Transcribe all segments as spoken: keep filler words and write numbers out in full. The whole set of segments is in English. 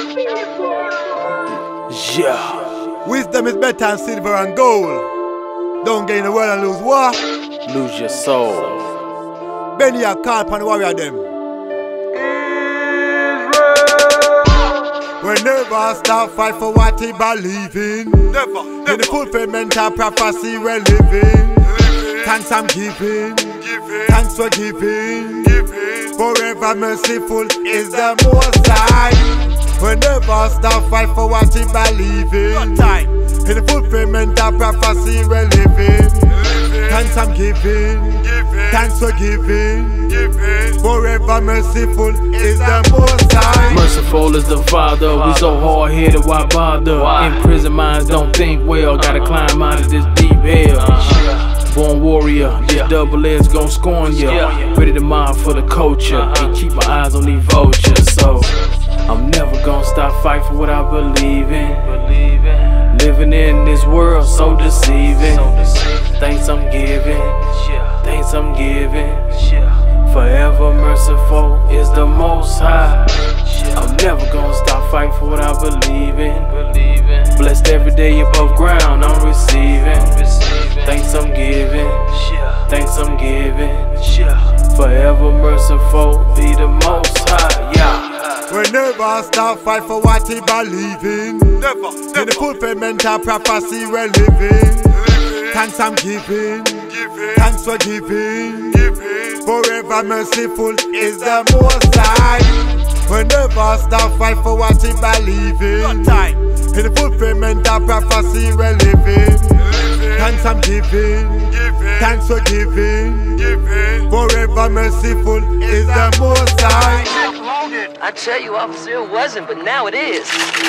Yeah. Wisdom is better than silver and gold. Don't gain the world and lose war. Lose your soul. Benny a call upon the warrior them. We never stop fight for what he believe in. Never, never. In the fulfillment of prophecy we're living. Living. Thanks I'm giving. Giving. Thanks for giving. Giving. Forever merciful is the Most High. We never stop fight for what he believe in. Time. In the fulfillment of prophecy we're living. Living. Thanks I'm giving. Giving. Thanks for giving. Giving. Forever merciful is the Most High. Merciful is the Father. We so hard-headed, why bother? In prison minds don't think well. Gotta climb out of this deep hell. Born warrior, this double edge gon' scorn ya. Ready to mob for the culture and keep my eyes on these vultures. So I'm never gonna stop fighting for what I believe in. Living in this world so deceiving. Thanks I'm giving, thanks I'm giving. Forever merciful is the Most High. I'm never gonna stop fighting for what I believe in. Blessed every day above ground, I'm receiving. Thanks I'm giving, thanks I'm giving. Forever merciful be the Most High, yeah. We never stop fight for what he believe in. Never, never. In the fulfillment of prophecy we're living. Living. Thanks I'm giving, Giving. thanks for giving. Giving. Forever merciful is the Most High. We never stop fight for what he believe in. Time. In the fulfillment of prophecy we're living. Living. Thanks I'm giving, Giving. thanks for giving. Giving. Forever merciful is the Most High. I tell you, officer, it wasn't, but now it is.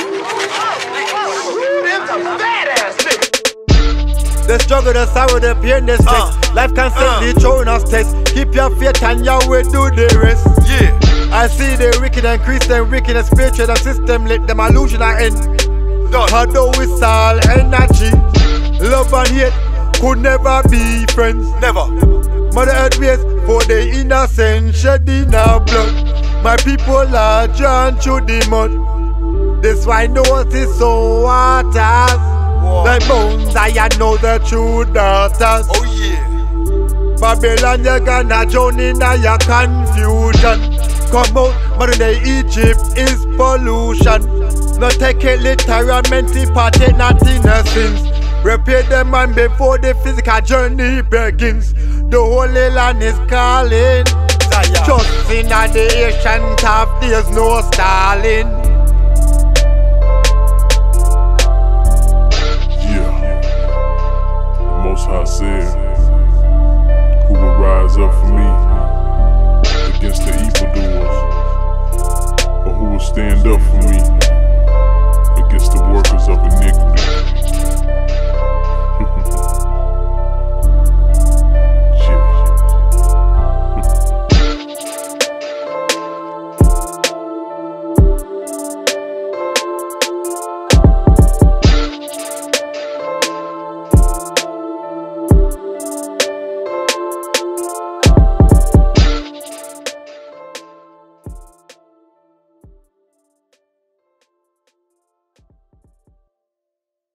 The struggle, the sorrow, the pain, the stress. Uh, Life constantly uh. throwing us tests. Keep your faith and your way do the rest. Yeah. I see the wicked and Christian, wicked and spiritual and system. Let them illusion I end. Done. Although it's all energy, love and hate could never be friends. Never. Mother Earth waits for the innocent shedding of blood. My people are drawn through the mud. This why knows is so waters. Wow. Like bones, I know the true daughters. Oh yeah. Babylon, you're gonna drown in your confusion. Come out, modern day Egypt is pollution. Not take it literally, partake not innocence. Repair the man before the physical journey begins. The Holy Land is calling. Zion. Just in the ancient half, there's no stalling. Yeah. The Most High said, who will rise up for me against the evildoers? Or who will stand up for me?